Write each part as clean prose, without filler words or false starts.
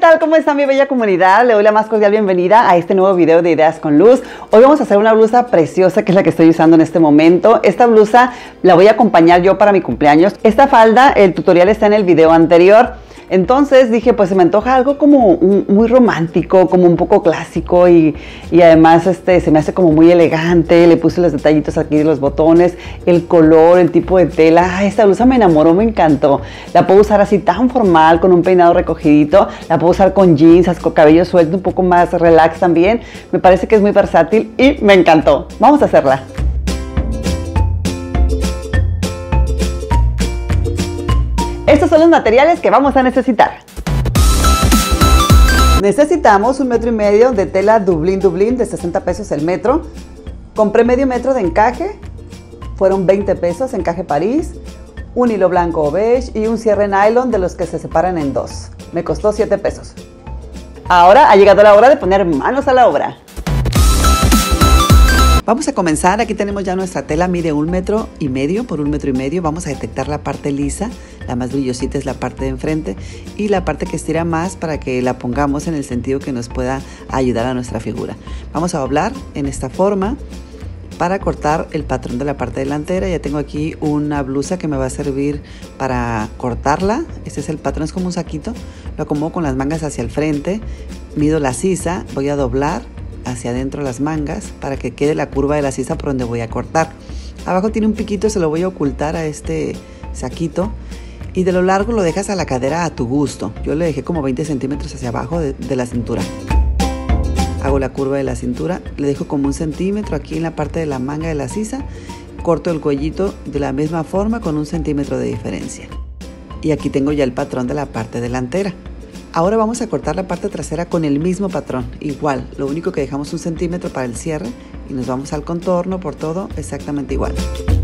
tal? ¿Cómo está mi bella comunidad? Le doy la más cordial bienvenida a este nuevo video de Ideas con Luz. Hoy vamos a hacer una blusa preciosa que es la que estoy usando en este momento. Esta blusa la voy a acompañar yo para mi cumpleaños. Esta falda, el tutorial está en el video anterior. Entonces dije, pues se me antoja algo como muy romántico, como un poco clásico y además se me hace como muy elegante. Le puse los detallitos aquí de los botones, el color, el tipo de tela. Ay, esta blusa me enamoró, me encantó. La puedo usar así tan formal, con un peinado recogidito. La puedo usar con jeans, con cabello suelto, un poco más relax también. Me parece que es muy versátil y me encantó. Vamos a hacerla. Estos son los materiales que vamos a necesitar. Necesitamos 1,5 metros de tela Dublín de 60 pesos el metro. Compré medio metro de encaje, fueron 20 pesos, encaje París, un hilo blanco o beige y un cierre nylon de los que se separan en dos. Me costó 7 pesos. Ahora ha llegado la hora de poner manos a la obra. Vamos a comenzar. Aquí tenemos ya nuestra tela, mide 1,5 metros por 1,5 metros. Vamos a detectar la parte lisa, la más brillosita es la parte de enfrente y la parte que estira más para que la pongamos en el sentido que nos pueda ayudar a nuestra figura. Vamos a doblar en esta forma para cortar el patrón de la parte delantera. Ya tengo aquí una blusa que me va a servir para cortarla. Este es el patrón, es como un saquito. Lo acomodo con las mangas hacia el frente, mido la sisa, voy a doblar hacia adentro las mangas para que quede la curva de la sisa por donde voy a cortar. Abajo tiene un piquito, se lo voy a ocultar a este saquito y de lo largo lo dejas a la cadera a tu gusto. Yo le dejé como 20 centímetros hacia abajo de la cintura. Hago la curva de la cintura, le dejo como 1 centímetro aquí en la parte de la manga de la sisa, corto el cuellito de la misma forma con 1 centímetro de diferencia. Y aquí tengo ya el patrón de la parte delantera. Ahora vamos a cortar la parte trasera con el mismo patrón, igual, lo único que dejamos 1 centímetro para el cierre y nos vamos al contorno por todo exactamente igual.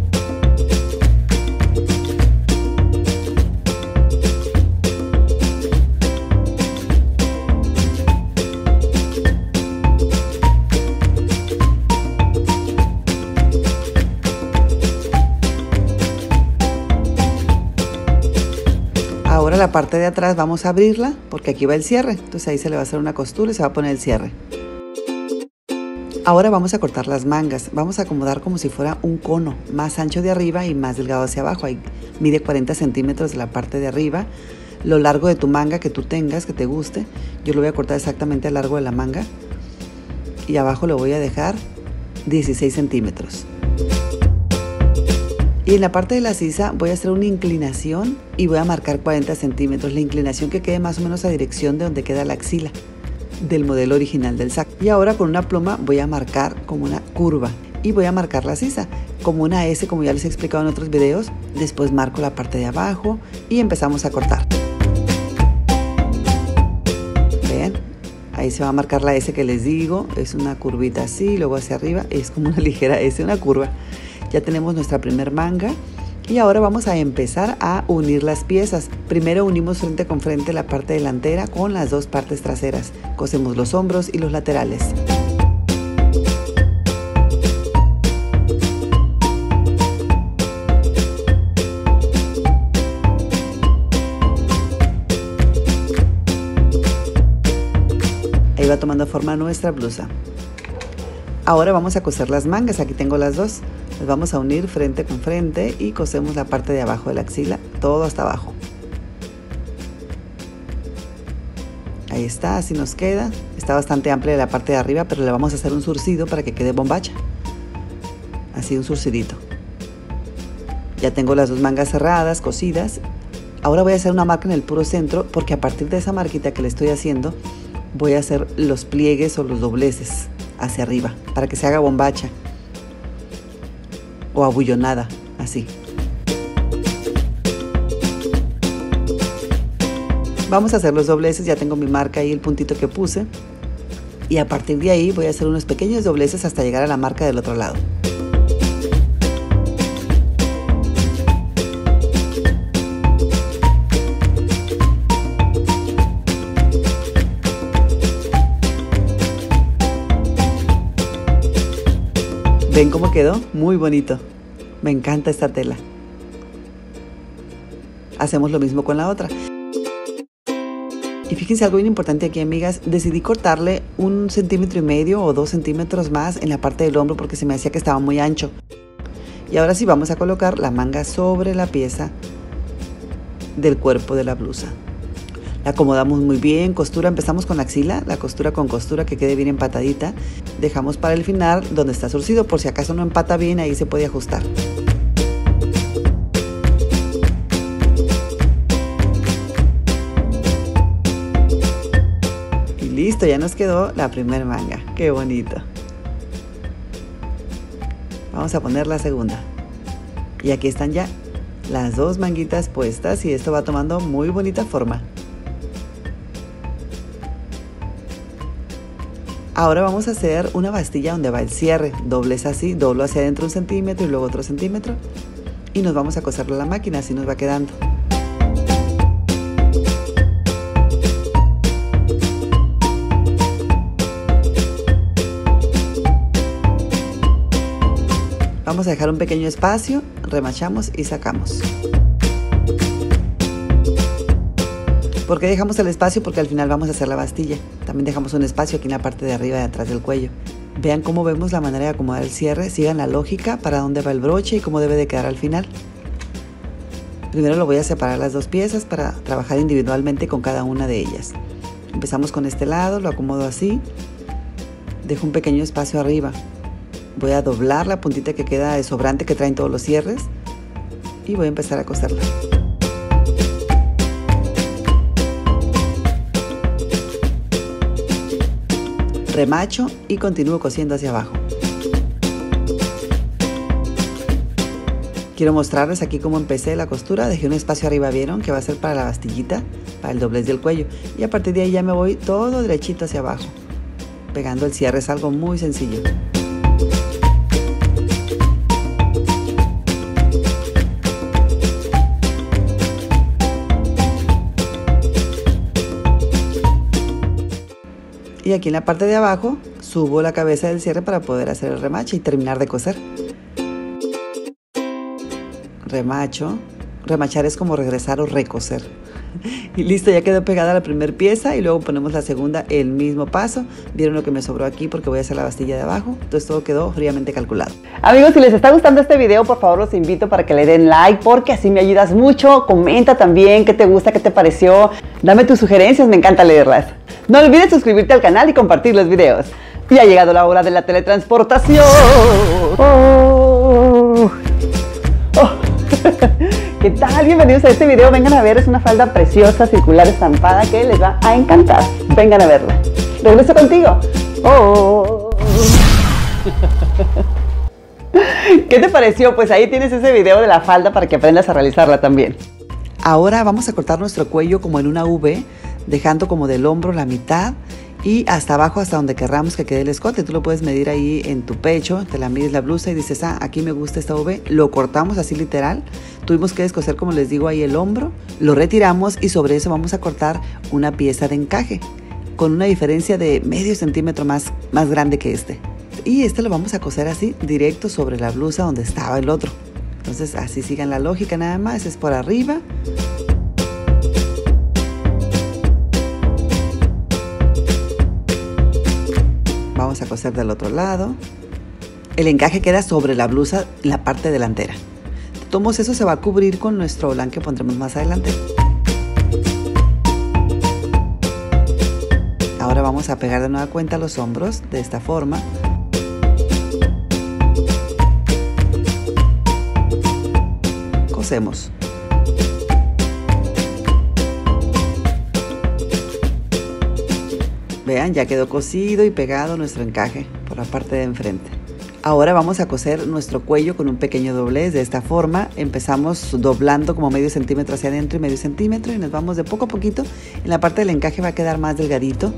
Ahora la parte de atrás vamos a abrirla porque aquí va el cierre, entonces ahí se le va a hacer una costura y se va a poner el cierre. Ahora vamos a cortar las mangas, vamos a acomodar como si fuera un cono, más ancho de arriba y más delgado hacia abajo. Ahí mide 40 centímetros de la parte de arriba, lo largo de tu manga que tú tengas, que te guste. Yo lo voy a cortar exactamente al largo de la manga y abajo lo voy a dejar 16 centímetros. Y en la parte de la sisa voy a hacer una inclinación y voy a marcar 40 centímetros. La inclinación que quede más o menos a dirección de donde queda la axila del modelo original del saco. Y ahora con una pluma voy a marcar como una curva y voy a marcar la sisa como una S, como ya les he explicado en otros videos. Después marco la parte de abajo y empezamos a cortar. Vean, ahí se va a marcar la S que les digo. Es una curvita así, luego hacia arriba es como una ligera S, una curva. Ya tenemos nuestra primer manga y ahora vamos a empezar a unir las piezas. Primero unimos frente con frente la parte delantera con las dos partes traseras. Cosemos los hombros y los laterales. Ahí va tomando forma nuestra blusa. Ahora vamos a coser las mangas, aquí tengo las dos. Las vamos a unir frente con frente y cosemos la parte de abajo de la axila, todo hasta abajo. Ahí está, así nos queda. Está bastante amplia la parte de arriba, pero le vamos a hacer un surcido para que quede bombacha. Así un surcidito. Ya tengo las dos mangas cerradas, cosidas. Ahora voy a hacer una marca en el puro centro porque a partir de esa marquita que le estoy haciendo voy a hacer los pliegues o los dobleces hacia arriba para que se haga bombacha o abullonada, así. Vamos a hacer los dobleces, ya tengo mi marca ahí, el puntito que puse y a partir de ahí voy a hacer unos pequeños dobleces hasta llegar a la marca del otro lado. ¿Ven cómo quedó? Muy bonito. Me encanta esta tela. Hacemos lo mismo con la otra. Y fíjense algo bien importante aquí, amigas, decidí cortarle 1,5 centímetros o 2 centímetros más en la parte del hombro porque se me hacía que estaba muy ancho. Y ahora sí vamos a colocar la manga sobre la pieza del cuerpo de la blusa. La acomodamos muy bien, costura, empezamos con la axila, la costura con costura que quede bien empatadita. Dejamos para el final donde está surcido, por si acaso no empata bien, ahí se puede ajustar. Listo, ya nos quedó la primera manga. ¡Qué bonito! Vamos a poner la segunda. Y aquí están ya las dos manguitas puestas y esto va tomando muy bonita forma. Ahora vamos a hacer una bastilla donde va el cierre. Dobles así, doblo hacia adentro 1 centímetro y luego otro centímetro. Y nos vamos a coserlo a la máquina, así nos va quedando. Vamos a dejar un pequeño espacio, remachamos y sacamos. ¿Por qué dejamos el espacio? Porque al final vamos a hacer la bastilla. También dejamos un espacio aquí en la parte de arriba y atrás del cuello. Vean cómo vemos la manera de acomodar el cierre. Sigan la lógica para dónde va el broche y cómo debe de quedar al final. Primero lo voy a separar las dos piezas para trabajar individualmente con cada una de ellas. Empezamos con este lado, lo acomodo así. Dejo un pequeño espacio arriba. Voy a doblar la puntita que queda de sobrante que traen todos los cierres y voy a empezar a coserla. Remacho y continúo cosiendo hacia abajo. Quiero mostrarles aquí cómo empecé la costura. Dejé un espacio arriba, vieron, que va a ser para la bastillita, para el doblez del cuello. Y a partir de ahí ya me voy todo derechito hacia abajo, pegando el cierre. Es algo muy sencillo. Y aquí en la parte de abajo subo la cabeza del cierre para poder hacer el remache y terminar de coser. Remacho. Remachar es como regresar o recoser. Y listo, ya quedó pegada la primera pieza y luego ponemos la segunda, el mismo paso. Vieron lo que me sobró aquí porque voy a hacer la bastilla de abajo. Entonces todo quedó fríamente calculado. Amigos, si les está gustando este video, por favor los invito para que le den like porque así me ayudas mucho. Comenta también qué te gusta, qué te pareció. Dame tus sugerencias, me encanta leerlas. No olvides suscribirte al canal y compartir los videos. Y ha llegado la hora de la teletransportación. ¿Qué tal? Bienvenidos a este video. Vengan a ver, es una falda preciosa, circular, estampada que les va a encantar. Vengan a verla. Regreso contigo. ¿Qué te pareció? Pues ahí tienes ese video de la falda para que aprendas a realizarla también. Ahora vamos a cortar nuestro cuello como en una V, dejando como del hombro la mitad y hasta abajo, hasta donde querramos que quede el escote. Tú lo puedes medir ahí en tu pecho, te la mides la blusa y dices, ah, aquí me gusta esta V. Lo cortamos así literal. Tuvimos que descoser, como les digo, ahí el hombro. Lo retiramos y sobre eso vamos a cortar una pieza de encaje con una diferencia de medio centímetro más grande que este. Y este lo vamos a coser así, directo sobre la blusa donde estaba el otro. Entonces así sigan la lógica nada más, es por arriba. Vamos a coser del otro lado. El encaje queda sobre la blusa, la parte delantera. De todos modos, eso se va a cubrir con nuestro volán que pondremos más adelante. Ahora vamos a pegar de nueva cuenta los hombros de esta forma. Cosemos. Vean, ya quedó cosido y pegado nuestro encaje por la parte de enfrente. Ahora vamos a coser nuestro cuello con un pequeño doblez de esta forma. Empezamos doblando como medio centímetro hacia adentro y medio centímetro y nos vamos de poco a poquito. En la parte del encaje va a quedar más delgadito.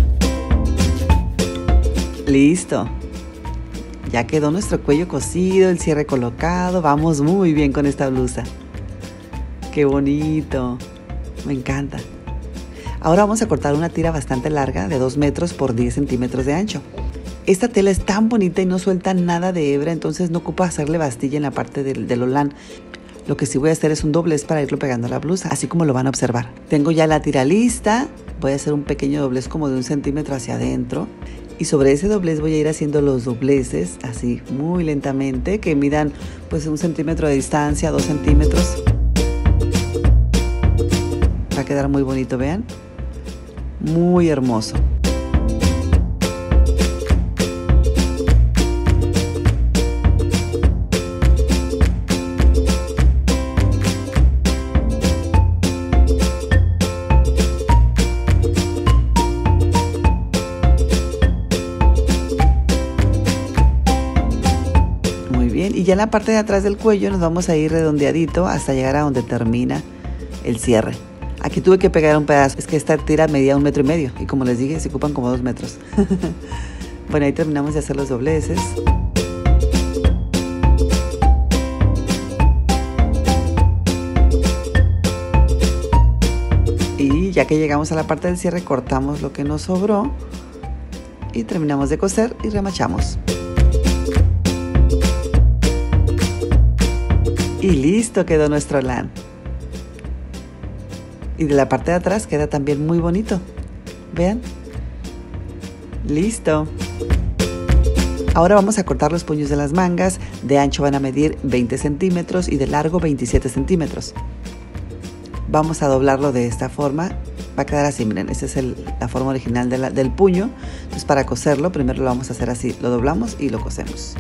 Listo. Ya quedó nuestro cuello cosido, el cierre colocado. Vamos muy bien con esta blusa. ¡Qué bonito! Me encanta. Ahora vamos a cortar una tira bastante larga de 2 metros por 10 centímetros de ancho. Esta tela es tan bonita y no suelta nada de hebra, entonces no ocupa hacerle bastilla en la parte del holán. Lo que sí voy a hacer es un doblez para irlo pegando a la blusa, así como lo van a observar. Tengo ya la tira lista, voy a hacer un pequeño doblez como de 1 centímetro hacia adentro. Y sobre ese doblez voy a ir haciendo los dobleces, así muy lentamente, que midan pues 1 centímetro de distancia, 2 centímetros. Va a quedar muy bonito, vean. Muy hermoso. Y ya en la parte de atrás del cuello nos vamos a ir redondeadito hasta llegar a donde termina el cierre. Aquí tuve que pegar un pedazo, es que esta tira medía 1,5 metros y como les dije se ocupan como 2 metros. Bueno, ahí terminamos de hacer los dobleces. Y ya que llegamos a la parte del cierre, cortamos lo que nos sobró y terminamos de coser y remachamos. Y listo quedó nuestro lán. Y de la parte de atrás queda también muy bonito. Vean. Listo. Ahora vamos a cortar los puños de las mangas. De ancho van a medir 20 centímetros y de largo 27 centímetros. Vamos a doblarlo de esta forma. Va a quedar así, miren, esa es la forma original del puño. Entonces para coserlo primero lo vamos a hacer así. Lo doblamos y lo cosemos.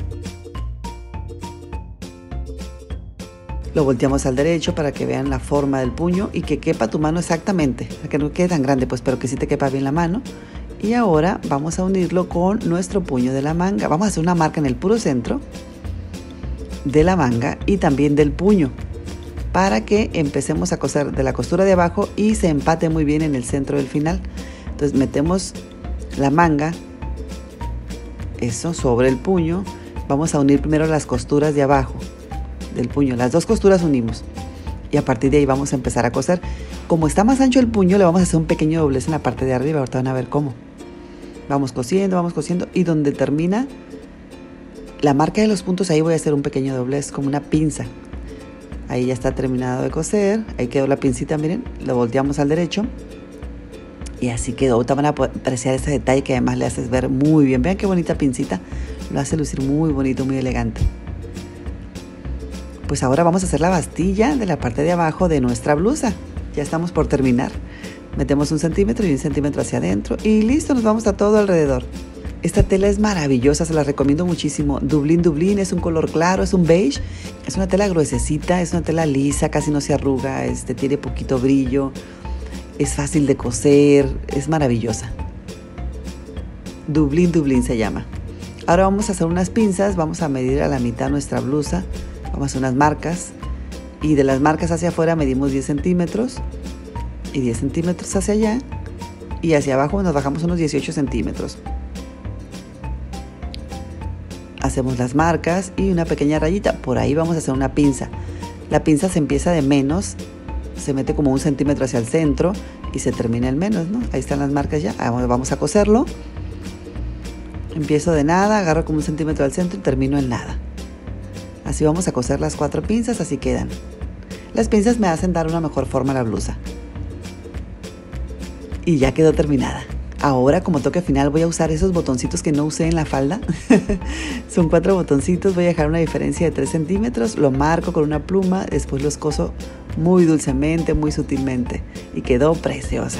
Lo volteamos al derecho para que vean la forma del puño y que quepa tu mano exactamente, para que no quede tan grande, pues, pero que sí te quepa bien la mano. Y ahora vamos a unirlo con nuestro puño de la manga. Vamos a hacer una marca en el puro centro de la manga y también del puño, para que empecemos a coser de la costura de abajo y se empate muy bien en el centro del final. Entonces metemos la manga, eso, sobre el puño. Vamos a unir primero las costuras de abajo del puño, las dos costuras unimos y a partir de ahí vamos a empezar a coser. Como está más ancho el puño, le vamos a hacer un pequeño doblez en la parte de arriba. Ahorita van a ver cómo. Vamos cosiendo y donde termina la marca de los puntos, ahí voy a hacer un pequeño doblez como una pinza. Ahí ya está terminado de coser, ahí quedó la pincita, miren, lo volteamos al derecho y así quedó. Ahorita van a apreciar ese detalle que además le haces ver muy bien. Vean qué bonita pincita, lo hace lucir muy bonito, muy elegante. Pues ahora vamos a hacer la bastilla de la parte de abajo de nuestra blusa. Ya estamos por terminar. Metemos 1 centímetro y 1 centímetro hacia adentro y listo, nos vamos a todo alrededor. Esta tela es maravillosa, se la recomiendo muchísimo. Dublín, es un color claro, es un beige. Es una tela gruesecita, es una tela lisa, casi no se arruga, tiene poquito brillo. Es fácil de coser, es maravillosa. Dublín se llama. Ahora vamos a hacer unas pinzas, vamos a medir a la mitad nuestra blusa. Vamos a hacer unas marcas y de las marcas hacia afuera medimos 10 centímetros y 10 centímetros hacia allá y hacia abajo nos bajamos unos 18 centímetros. Hacemos las marcas y una pequeña rayita, por ahí vamos a hacer una pinza. La pinza se empieza de menos, se mete como 1 centímetro hacia el centro y se termina en menos, ¿no? Ahí están las marcas ya, vamos a coserlo. Empiezo de nada, agarro como 1 centímetro al centro y termino en nada. Así vamos a coser las 4 pinzas, así quedan. Las pinzas me hacen dar una mejor forma a la blusa. Y ya quedó terminada. Ahora, como toque final, voy a usar esos botoncitos que no usé en la falda. Son 4 botoncitos, voy a dejar una diferencia de 3 centímetros, lo marco con una pluma, después los coso muy dulcemente, muy sutilmente. Y quedó preciosa.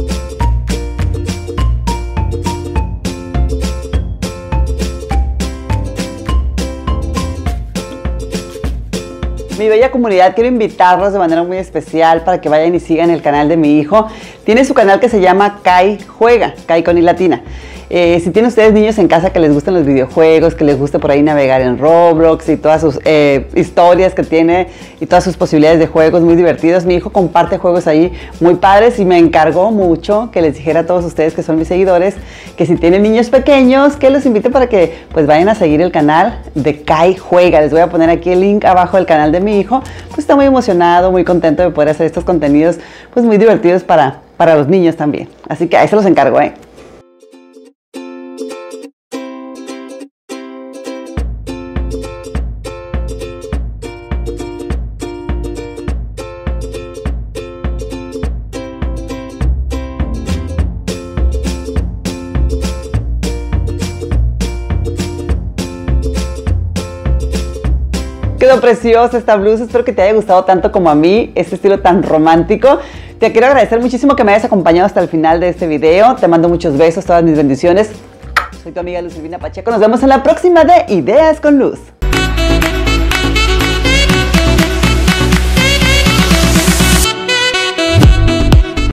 Mi bella comunidad, quiero invitarlos de manera muy especial para que vayan y sigan el canal de mi hijo. Tiene su canal que se llama Kai Juega, Kai con I latina. Si tienen ustedes niños en casa que les gustan los videojuegos, que les guste por ahí navegar en Roblox y todas sus historias que tiene y todas sus posibilidades de juegos muy divertidos, mi hijo comparte juegos ahí muy padres y me encargó mucho que les dijera a todos ustedes que son mis seguidores que si tienen niños pequeños, que los invite para que pues vayan a seguir el canal de Kai Juega. Les voy a poner aquí el link abajo del canal de mi hijo. Pues está muy emocionado, muy contento de poder hacer estos contenidos pues muy divertidos para los niños también. Así que ahí se los encargo, quedó preciosa esta blusa. Espero que te haya gustado tanto como a mí, este estilo tan romántico. Te quiero agradecer muchísimo que me hayas acompañado hasta el final de este video. Te mando muchos besos, todas mis bendiciones. Soy tu amiga Luz Silvina Pacheco. Nos vemos en la próxima de Ideas con Luz.